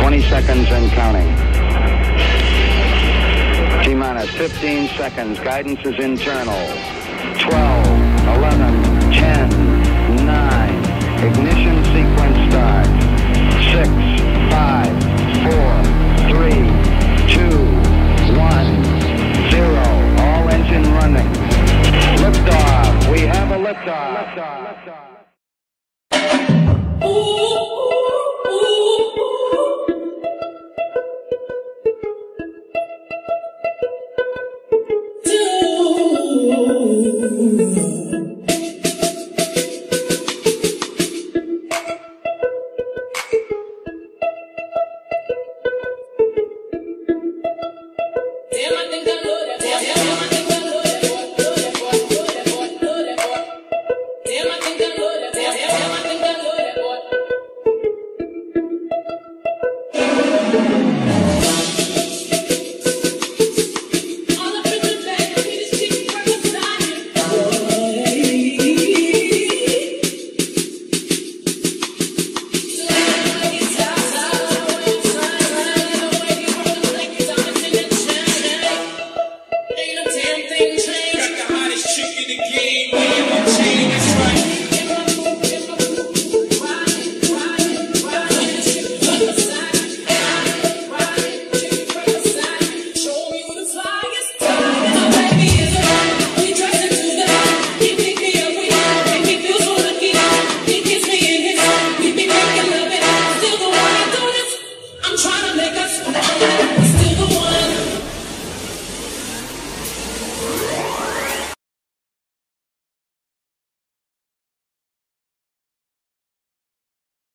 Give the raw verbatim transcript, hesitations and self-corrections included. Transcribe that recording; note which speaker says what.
Speaker 1: twenty seconds and counting. T-minus fifteen seconds. Guidance is internal. twelve, eleven, ten, nine. Ignition sequence starts. six, five, four, three, two, one, zero. All engine running. Liftoff. We have a liftoff. Liftoff. Liftoff.
Speaker 2: Damn,